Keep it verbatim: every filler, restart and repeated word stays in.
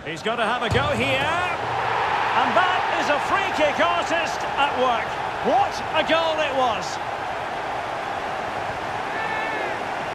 He's got to have a go here. And that is a free kick artist at work. What a goal it was.